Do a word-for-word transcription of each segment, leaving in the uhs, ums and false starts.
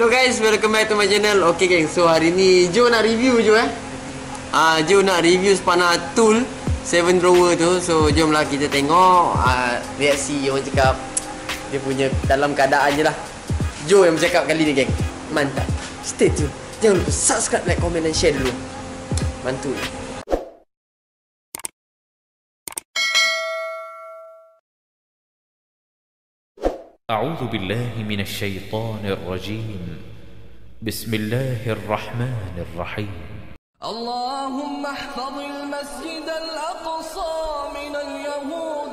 Hello guys, welcome back to my channel. Okay geng, so hari ni Jo nak review je eh uh, Jo nak review spana tool seven drawer tu. So jomlah kita tengok uh, reaksi orang cakap dia punya dalam keadaan je lah. Jo yang bercakap kali ni geng. Mantap. Stay tune. Jangan lupa subscribe, like, komen dan share dulu. Mantul. أعوذ بالله من الشيطان الرجيم بسم الله الرحمن الرحيم اللهم احفظ المسجد الأقصى من اليهود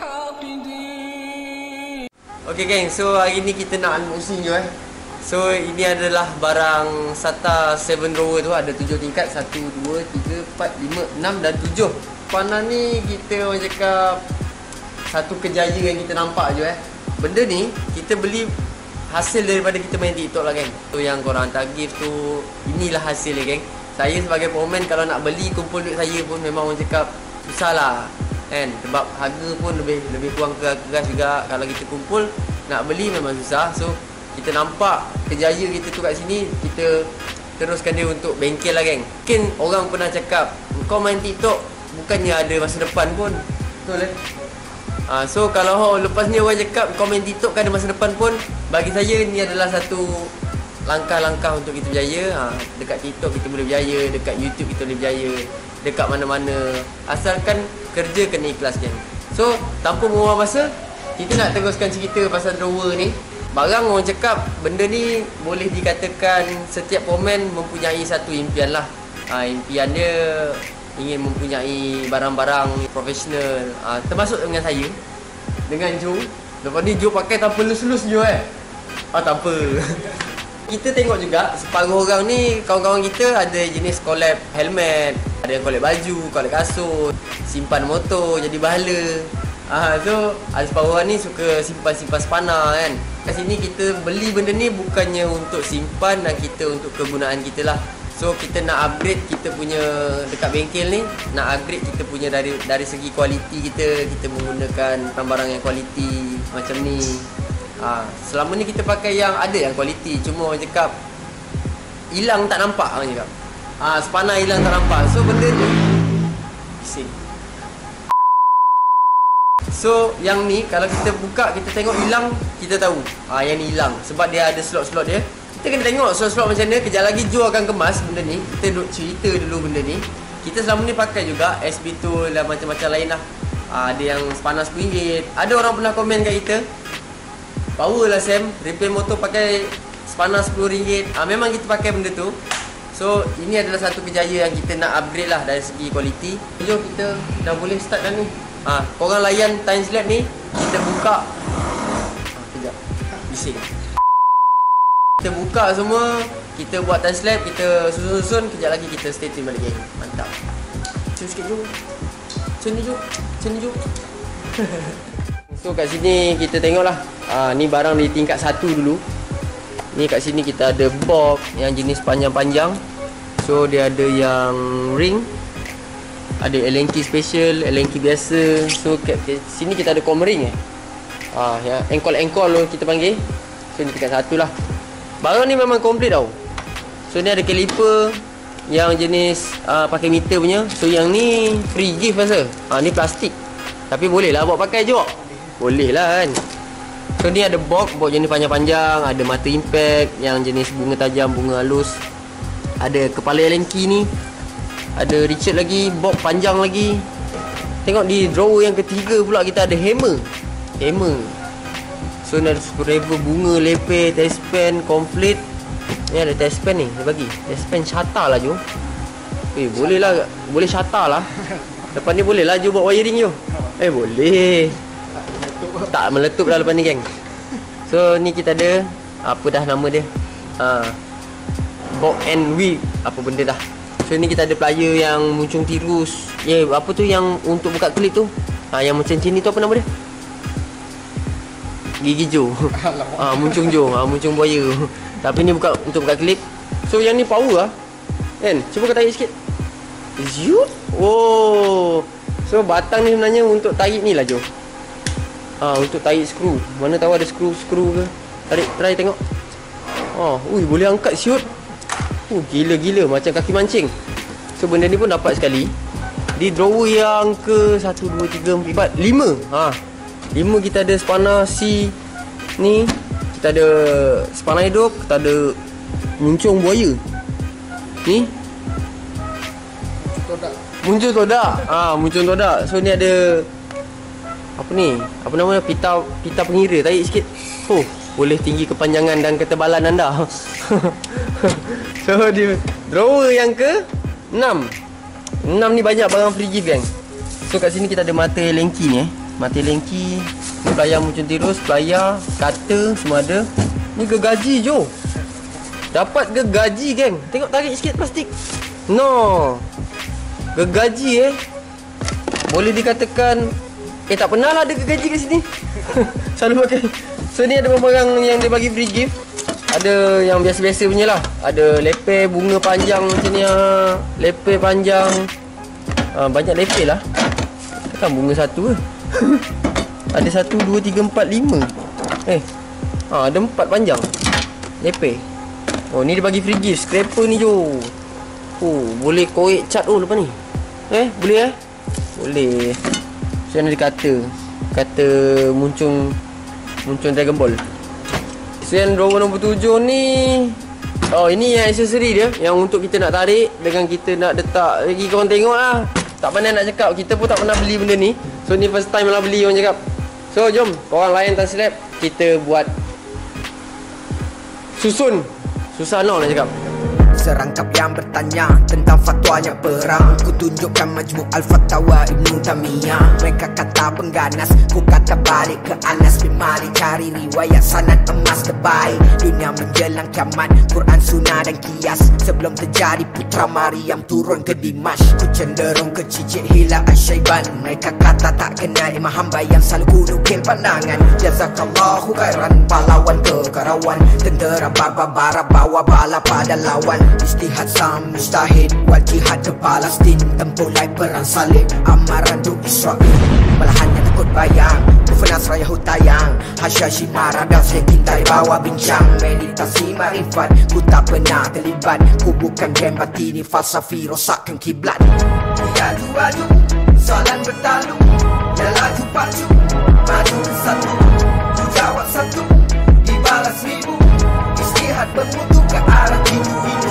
الحاقدين. Okay geng, so hari ni kita nak unboxing je eh. So ini adalah barang SATA seven drawer tu. Ada tujuh tingkat, satu, dua, tiga, empat, lima, enam dan tujuh. Spana ni kita orang cakap satu kejayaan yang kita nampak je eh. Benda ni kita beli hasil daripada kita main TikTok lah geng. So yang korang hantar gift tu, inilah hasil dia geng. Saya sebagai komen kalau nak beli kumpul duit saya pun memang orang cakap susah lah kan. Sebab harga pun lebih lebih kurang keras juga. Kalau kita kumpul nak beli memang susah. So kita nampak kejayaan kita tu kat sini, kita teruskan dia untuk bengkel lah geng. Mungkin orang pernah cakap kau main TikTok bukannya ada masa depan pun. Betul eh? Ha, so kalau oh, lepas ni orang cakap komen TikTok kan ada masa depan pun, bagi saya ni adalah satu langkah-langkah untuk kita berjaya. Ha, dekat TikTok kita boleh berjaya, dekat YouTube kita boleh berjaya, dekat mana-mana. Asalkan kerja kena ikhlas kan. So tanpa membuang masa, kita nak teruskan cerita pasal drawer ni. Barang orang cakap benda ni boleh dikatakan setiap komen mempunyai satu impian lah. Ha, impian dia ingin mempunyai barang-barang profesional, ha, termasuk dengan saya, dengan Jo. Lepas ni Jo pakai tanpa lus-lus je eh. Ah tanpa. Kita tengok juga separuh orang ni, kawan-kawan kita ada jenis collab helmet, ada yang collab baju, collab kasut, simpan motor jadi bahala. Ah so ada separuh orang ni suka simpan-simpan spana kan. Kat sini kita beli benda ni bukannya untuk simpan dan kita untuk kegunaan kita lah. So kita nak upgrade kita punya dekat bengkel ni, nak upgrade kita punya dari dari segi kualiti kita, kita menggunakan barang-barang yang kualiti macam ni. Ha, selama ni kita pakai yang ada yang kualiti, cuma orang cakap hilang tak nampak orang cakap. Ah ha, spana hilang tak nampak. So benda ni bising. So yang ni kalau kita buka kita tengok hilang, kita tahu ah ha, yang ni hilang sebab dia ada slot-slot dia. Kita kena tengok slot-slot macam mana. Kejap lagi Jo akan kemas benda ni. Kita duduk cerita dulu benda ni. Kita selama ni pakai juga S B tool dan macam-macam lain lah. ha, Ada yang spana sepuluh ringgit. Ada orang pernah komen kat kita, power lah Sam, repair motor pakai spana sepuluh ringgit. ha, Memang kita pakai benda tu. So ini adalah satu kejayaan yang kita nak upgrade lah dari segi kualiti. Jo kita dah boleh start dah ni. ha, Korang layan time slap ni, kita buka. ha, Kejap, bising. Kita buka semua, kita buat time slap, kita susun-susun. Kejap lagi kita stay tune balik geng. Mantap. Cun sikit Jo. Cun ni Jo. Cun ni Jo. So kat sini kita tengok lah. ha, Ni barang di tingkat satu dulu. Ni kat sini kita ada box yang jenis panjang-panjang. So dia ada yang ring, ada Allen key special, Allen key biasa. So kat sini kita ada com ring eh. ha, ya, engkol-engkol kita panggil. So ni tingkat satu lah. Barang ni memang komplit tau. So ni ada caliper yang jenis uh, pakai meter punya. So yang ni free gift rasa. Ha, ni plastik, tapi boleh lah bawa pakai je. Boleh lah kan. So ni ada box, box jenis panjang-panjang. Ada mata impact yang jenis bunga tajam, bunga halus. Ada kepala Allen key ni. Ada Richard lagi, box panjang lagi. Tengok di drawer yang ketiga pula kita ada hammer. Hammer. So ni ada screwdriver, bunga, leper, test pen, komplit. Ni ada test pen ni, dia bagi test pen Shata lah Jo. Eh boleh lah, boleh Shata lah. Lepas ni boleh lah Jo buat wiring Jo. Eh boleh. Tak meletup dah lepas ni geng. So ni kita ada, apa dah nama dia, ha, box and wheel, apa benda dah. So ni kita ada plier yang muncung tirus. Ya yeah, apa tu yang untuk buka klip tu, ha, yang macam ni tu apa nama dia, gigi Jo. Ah, muncung Jo, ah, muncung buaya. Tapi ni buka untuk buka klip. So yang ni power lah kan. Cuba kau tarik sikit. Zoom. Oh. So batang ni sebenarnya untuk tarik ni lah Jo. Ah, untuk tarik skru. Mana tahu ada skru-skru ke. Tarik, try tengok. Oh, ui boleh angkat siut. Uh, gila-gila macam kaki mancing. So benda ni pun dapat sekali. Di drawer yang ke satu, dua, tiga, empat, lima. Ha. lima kita ada spana C ni. Kita ada spana hidup, kita ada muncung buaya. Ni Todak. muncung todak. Ah, ha, muncung todak. So ni ada apa ni? Apa nama? Pita pita pengira. Tarik sikit. Oh, boleh tinggi kepanjangan dan ketebalan anda. So di drawer yang ke enam. enam ni banyak barang free gift, gang. So kat sini kita ada mata lengki ni eh. Mata lengki, pelayar muncung tirus, pelayar, kata semua ada. Ni gergaji jo. Dapat gergaji, gang. Tengok tarik sikit plastik. No. Gergaji eh. Boleh dikatakan eh tak pernah lah ada gergaji kat sini. Selalu pakai. So ni ada barang yang dia bagi free gift. Ada yang biasa-biasa punya lah. Ada leper bunga panjang macam ni ah. Leper panjang. Ah, banyak leper lah. Takkan bunga satu ke? Ada satu, dua, tiga, empat, lima. Eh. Ah, ada empat panjang. Leper. Oh, ni dia bagi free gift. Scraper ni jo. Oh, boleh korek cat oh lepas ni. Eh, boleh eh? Boleh. So yang ada kata. Kata muncung muncung Dragon Ball. So yang drawer nombor tujuh ni, oh ini yang aksesori dia, yang untuk kita nak tarik dengan kita nak letak. Lagi korang tengok lah. Tak pandai nak cakap, kita pun tak pernah beli benda ni. So ni first time lah beli orang cakap. So jom korang layan tak silap, kita buat susun. Susah no nak cakap. Serangkap yang bertanya tentang fatwanya perang, ku tunjukkan Majmu' Al-Fatawa Ibnu Tamiyah. Mereka kata pengganas, ku kata balik ke Anas bin Malik. Cari riwayat sanad emas terbaik. Dunia menjelang kiamat, Quran, Sunnah dan Qiyas. Sebelum terjadi putra Maryam turun ke Dimash, ku cenderung ke cicit Hilal Al-Syaiban. Mereka kata tak kenal imam hamba yang selalu ku nukil pandangan. Jazakallahu khairan, pahlawan kekarawan. Tentera Barbara bawa bala pada lawan. Istihad sam mustahid wal jihad ke Palestin. Tempulai perang salib, amaran tu Israel. Belahannya takut bayang, Kufanas raya hutayang. Hasyashi marah dan sekintai bawa bincang. Meditasi marifat, ku tak pernah terlibat. Ku bukan game batini falsafi rosakkan kiblat. Adu-adu, soalan bertalu. Dia laju pacu, maju satu, ku jawab satu, dibalas ribu. Istihad bermutu ke arah hidup-hidup.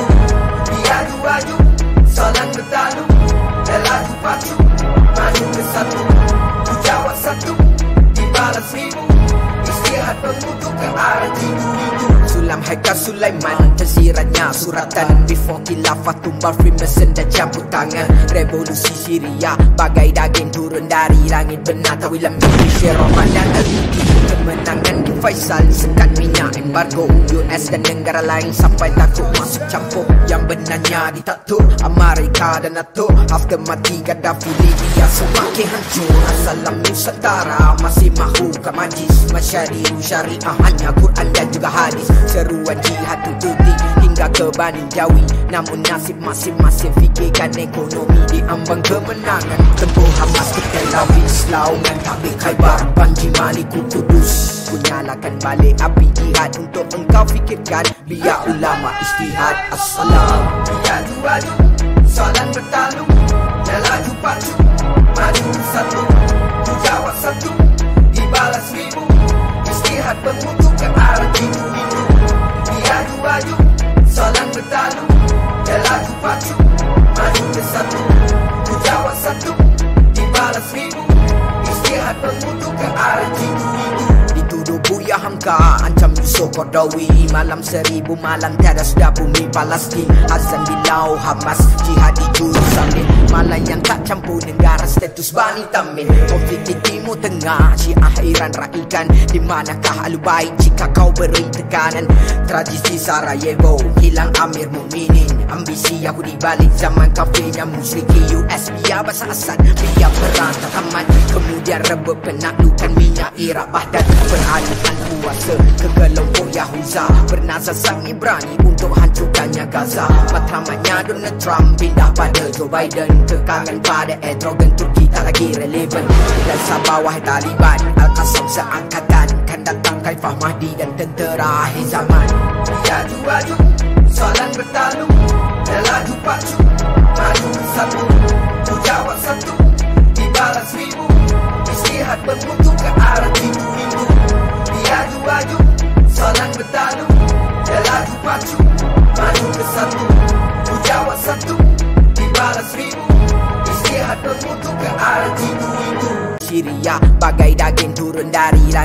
Adu-adu, soalan bertalu. Dia laju pacu, maju ke satu, ku jawab satu, dibalas ribu. Istihad bermutu ke arah hidup-hidup. Sulam Haikal Sulaiman, tersiratnya suratan. Before khilafah tumbal Freemason dan campur tangan. Revolusi Syria, bagai daging turun dari langit. Benar tawilan misi Ramadan Al-Hidi. Kemenangan di Faisal, sekat minyak embargo. U S dan negara lain sampai takut masuk campur. Yang benarnya ditakluk Amerika dan NATO. After mati Gaddafi, Libya semakin hancur. Assalam Nusantara masih mahu ke majlis. Masyari'u syariah hanya Quran dan juga hadis. Seruan jihad tututi hingga ke Bani Jawi. Namun nasib masing-masing fikirkan ekonomi. Di ambang kemenangan tempuh Hamas ke Tel Aviv. Laungan tabik Khaybar, Panji Maliku Kudus. Ku nyalakan balik api jihad untuk engkau fikirkan. Biar ulama istihad. Assalam. Adu-adu, soalan bertalu. Dia laju pacu, maju satu, ku jawab satu, dibalas ribu. Istihad bermutu ke arah hidup-hidup. Adu-adu, soalan bertalu. Dia laju pacu, maju ke satu, ku jawab satu, dibalas ribu. Istihad bermutu ke arah hidup-hidup. Dituduh Buya Hamka, ancam Yusuf Qaradawi. Malam seribu malam tiada sudah bumi Palestin. Azan Bilau Hamas, jihad di Jerusalem. Malam yang tak campur negara status Bani Tamim. Konflik di Timur Tengah, Syiah Iran raikan. Di manakah Ahlu Bait jika kau beri tekanan? Tradisi Sarajevo, hilang Amir Mukminin. Ambisi Yahudi balik zaman kafirnya musyriki. U S biar bahasa Asad, biar perang tak tamat. Kemudian rebut penaklukan minyak Iraq Baghdad. Peralihan kuasa ke kelompok Yahuza. Bernazar sang Ibrani untuk hancurkannya Gaza. Matlamatnya Donald Trump pindah pada Joe Biden. Kekangan pada Erdogan, Turki tak lagi relevan. Dan sabah wahai Taliban, Al-Qassam seangkatan. Kan datang Khaifah Mahdi dan tentera akhir zaman. Adu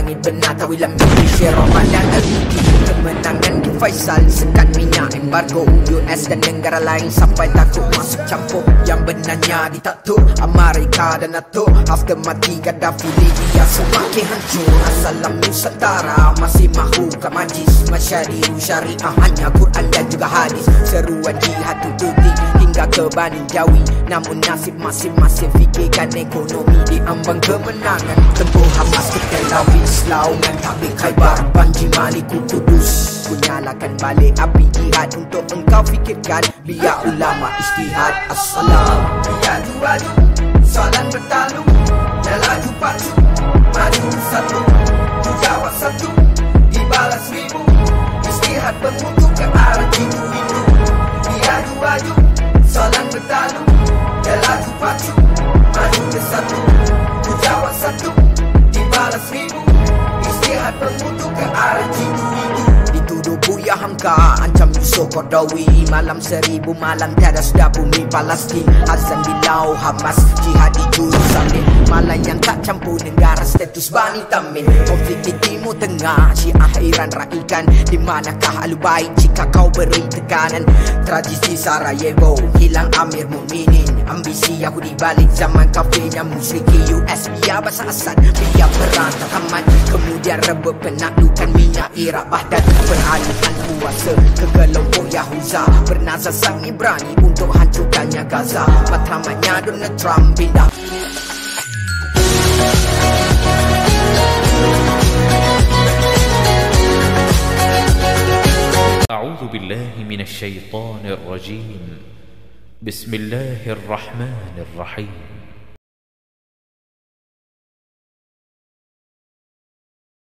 langit benar tawilah mimpi Syekh Ramadan Al-Hudi. Kemenangan di Faisal sekat minyak embargo U S dan negara lain sampai takut masuk campur. Yang benarnya ditakluk Amerika dan NATO. After mati Gaddafi Libya semakin hancur. Assalam Nusantara masih mahu ke majlis masyari'u syariah hanya Quran dan juga hadis. Seruan jihad tututi hingga ke Bani Jawi. Namun nasib masing-masing fikirkan ekonomi. Di ambang kemenangan tempuh Hamas ke Tel Aviv. Selaungan tabik Khaybar Banji Maliku Kudus. Ku nyalakan balik api jihad untuk engkau fikirkan. Biar ulama istihad. Assalam. Adu-adu soalan bertalu. Dan laju pacu maju satu. Ku jawab satu dibalas ribu. Istihad bermutu ke arah hindu-hindu. Adu-adu soalan bertalu. Dan laju pacu maju ke satu. Ku jawab satu dibalas ribu. Istihad bermutu ke arah hindu-hindu. Dituduh Buya Hamka ancam Yusuf Qaradawi. Malam seribu malam tiada sudah bumi Palestin. Azan Bilau Hamas jihad di Jerusalem. Malah yang tak campur negara status Bani Tamin. Konflik di Timur Tengah Syiah Iran raikan. Di manakah Ahlu Bait jika kau beri tekanan. Tradisi Sarajevo hilang Amir Mukminin. Ambisi Yahudi balik zaman kafirnya musyriki U S. Biar bahasa Asad biar perang tak tamat. Kemudian rebut penaklukan minyak Iraq Baghdad. Peralihan kuasa ke kelompok Yahuza. Bernazar sang Ibrani untuk hancurkannya Gaza. Matlamatnya Donald Trump pindah. أعوذ بالله من الشيطان الرجيم بسم الله الرحمن الرحيم